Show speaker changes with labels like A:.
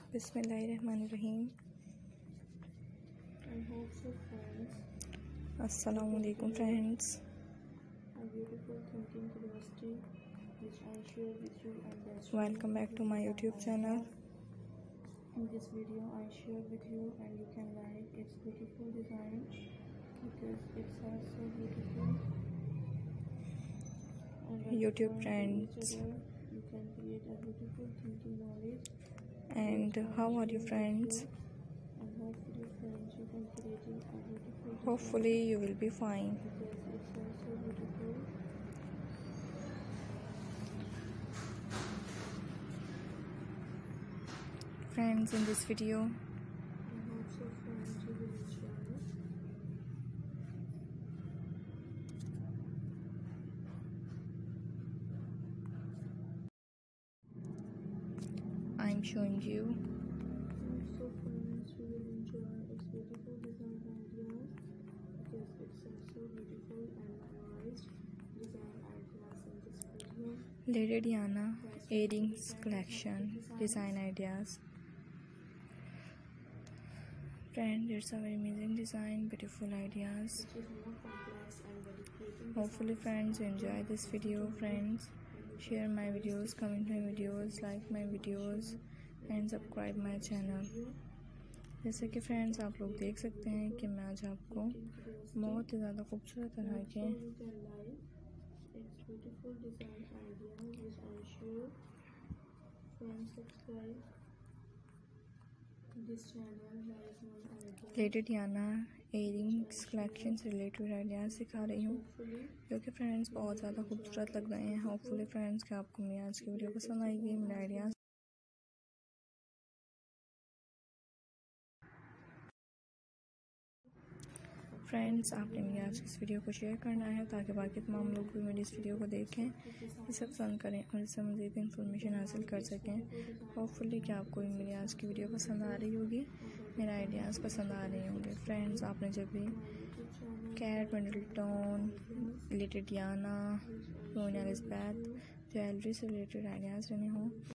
A: बिस्मिल्लाहिर्रहमानिर्रहीम। अस्सलाम वालेकुम friends. Welcome back to my YouTube channel.
B: In this video I share with you and you can like its beautiful design because it's also beautiful.
A: YouTube friends,
B: you can create a beautiful thinking knowledge.
A: And how are you friends?
B: And hopefully friends you can create a beautiful design.
A: Hopefully you will be fine.
B: Because it's also beautiful.
A: Friends, in this video
B: And also friends you will enjoy it.
A: I'm showing you
B: Also friends you will enjoy its beautiful design ideas because it's also beautiful and memorized design ideas in this video.
A: Ladidyana earrings collection design ideas. Friends, it's a very amazing design, beautiful ideas.
B: Which is more complex and very creative.
A: Hopefully friends you enjoy this video. Friends, share my videos, comment my videos, like my videos and subscribe my channel. जैसे कि friends आप लोग देख सकते हैं कि मैं आज आपको बहुत ही ज़्यादा खूबसूरत तरह के लेडिडियाना एयरिंग्स कलेक्शन से रिलेटेड आइडियाज़ सिखा रही हूँ जो कि फ्रेंड्स बहुत ज़्यादा खूबसूरत लग रहे हैं। होपफुली फ्रेंड्स कि आपको मेरी आज की वीडियो पसंद आएगी, मेरे आइडियाज़। फ्रेंड्स, आपने मेरी आज की इस वीडियो को शेयर करना है ताकि बाकी तमाम लोग भी मेरी इस वीडियो को देखें, इसे पसंद करें और इससे मज़ीद इन्फॉर्मेशन हासिल कर सकें। होपफुली कि आपको मेरी आज की वीडियो पसंद आ रही होगी, मेरे आइडियाज़ पसंद आ रहे होंगे। फ्रेंड्स, आपने जब भी कैट, मिडलटन, लेडिडियाना, रोना एलिज़ाबेथ ज्वेलरी से रिलेटेड आइडियाज़ लेने हों